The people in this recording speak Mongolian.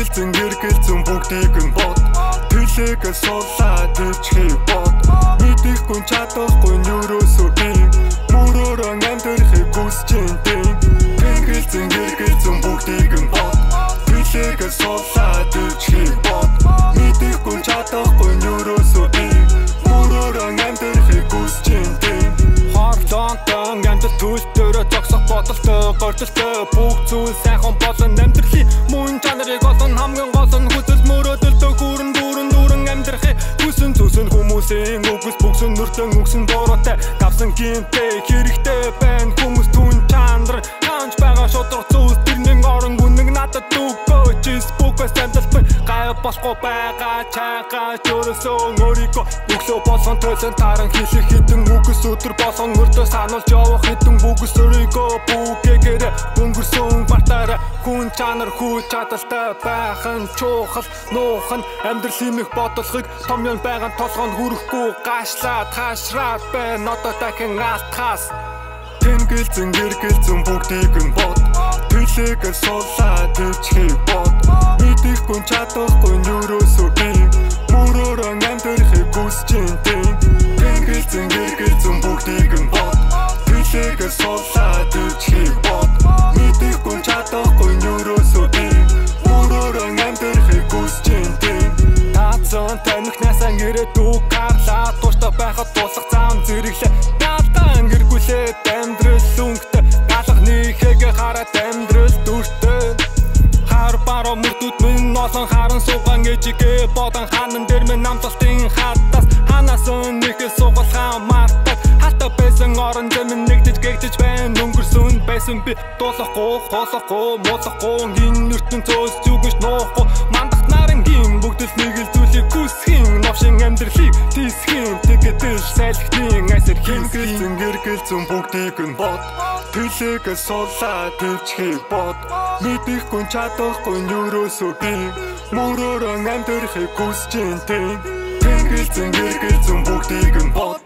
Тэнгэлзэн эргэлзэн бүгдийг нь бод Төлөөгөө суулаа төвчхийг бод Мэдэхгүй чадахгүй юурөөсөө би Мөрөөрөө амьдрахыг хүсэж дээ Тэнгэлзэн эргэлзэн бүгдийг нь бод Төлөөгөө суулаа төвчхийг бод Мэдэхгүй чадахгүй юурөөсөө би Мөрөөрөө амьдрахыг хүсэж дээ Хорлонтон амжилт төлтөрөө зогсох бодолтой гордолтой бүх зүйл сайхан болон амьдралын мөн чанарыг олсон хамгийн гол нь хүсэл мөрөөдөлтөө хүрэн амьдрахыг хүсэн зүсэн хүмүүсийн үгс бүгсэн нүртэн үгсэн дуруутай давсан гинтэй хэрэгтэй байна хүмүүс түн чанар ханч байгаа шудрах зүйлс тэрний орон гүнэг надад дүгөөж Facebook-аас амжилтын гай болохгүй байгаа чагаа чөрөөсөө өөрийгөө өглөө болгон төлөн таран хийх хитэн үгс өдөр болгон өртөө сануулж явах хитэн бүгс өөрийгөө бүгэгээрээ өнгөрсөн бартаараа хүн чанар хүч чадалтай байх нь чухал нуух нь амьдрал имэх бодлогыг том юм байгаа толгойд хүрэхгүй гашлаад хаашраад байна одоо дахин алтхаас Тэнгэлзэн эргэлзэн бүгдийг нь бод Төлөөгөө суулаа төвчхийг бод Мэдэхгүй чадахгүй юурөөсөө би Мөрөөрөө амьдрахыг хүсэж дээ Тэнгэлзэн эргэлзэн бүгдийг нь бод Төлөөгөө суулаа төвчхийг бод Мэдэхгүй чадахгүй юурөөсөө би Мөрөөрөө амьдрахыг хүсэж дээ Таацсан тамхинасаа ирээдүг гарлаа тууштай байхад тусах зам зэрэглээ Галдан гэргүүлээд амьдрал өнгөтэй галах нийхэгээ хараад амьдрал дүртэй Хар бароо мөрдүүд минь олон харан суугаан ээжигээ бодон ханан дээр минь намталтын хатаас ханаас нэгээс суугалхаа мартаад хата байсан орон зэмэн нэгдэж гэгдэж байна өнгөрсөн байсан би дуулахгүй муулахгүй энэ ертөнцөөс зүгэж нуухгүй мандах нарангийн бүгдэл нэг л зүйлийг хүсхийн новшин амьдралыг тийсхийн тэгэдэл сайлхтын асар Тэнгэлзэн эргэлзэн бүгдийг нь бод Төлөөгөө суулаа төвчхийг бод Мэдэхгүй чадахгүй юурөөсөө би Мөрөөрөө амьдрахыг хүсэж дээ Тэнгэлзэн эргэлзэн бүгдийг нь бод